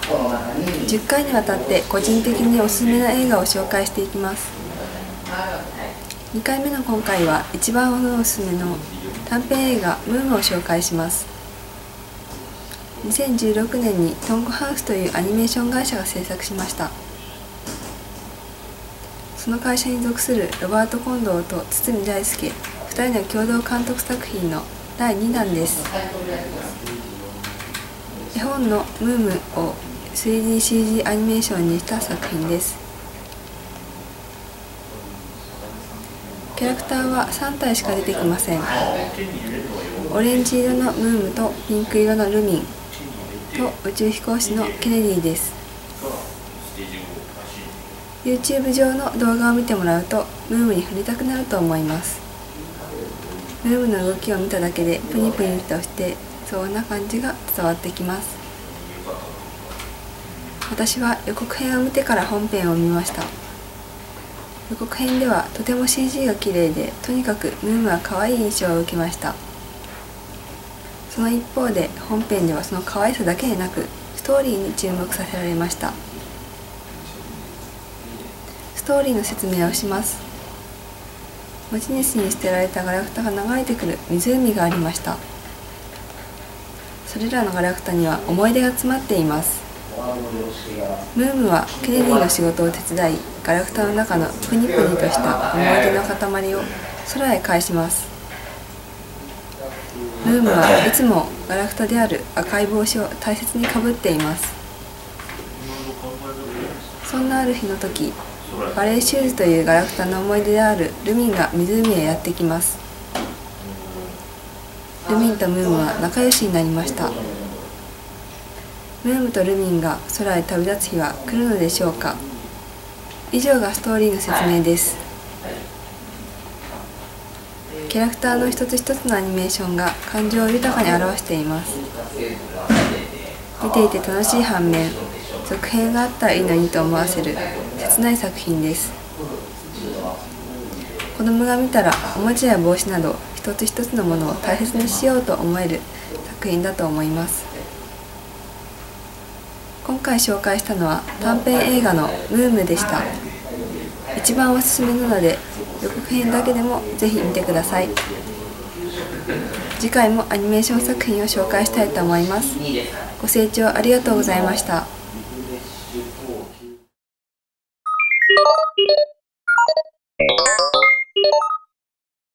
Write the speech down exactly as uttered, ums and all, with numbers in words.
じゅっかいにわたって個人的におすすめの映画を紹介していきます。にかいめの今回は一番おすすめの短編映画「ムーム」を紹介します。にせんじゅうろくねんにトングハウスというアニメーション会社が制作しました。その会社に属するロバート・コンドーと堤大輔ふたりの共同監督作品のだいにだんです。絵本の「ムーム」を スリーディーシージー アニメーションにした作品です。キャラクターはさんたいしか出てきません。オレンジ色のムームとピンク色のルミンと宇宙飛行士のケネディです。 YouTube 上の動画を見てもらうとムームに触れたくなると思います。ムームの動きを見ただけでプニプニとしてそうな感じが伝わってきます。私は予告編を見てから本編を見ました。予告編ではとても シージー が綺麗で、とにかくムームは可愛い印象を受けました。その一方で本編ではその可愛さだけでなくストーリーに注目させられました。ストーリーの説明をします。持ち主に捨てられたガラクタが流れてくる湖がありました。それらのガラクタには思い出が詰まっています。ムームはケネディの仕事を手伝い、ガラクタの中のプニプニとした思い出の塊を空へ返します。ムームはいつもガラクタである赤い帽子を大切にかぶっています。そんなある日の時、バレーシューズというガラクタの思い出であるルミンが湖へやってきます。ルミンとムームは仲良しになりました。ムームとルミンが空へ旅立つ日は来るのでしょうか。以上がストーリーの説明です。キャラクターの一つ一つのアニメーションが感情を豊かに表しています。見ていて楽しい反面、続編があったらいいのにと思わせる切ない作品です。子供が見たらおもちゃや帽子など一つ一つのものを大切にしようと思える作品だと思います。今回紹介したのは短編映画の「ムーム」でした。一番おすすめなので予告編だけでもぜひ見てください。次回もアニメーション作品を紹介したいと思います。ご清聴ありがとうございました。 you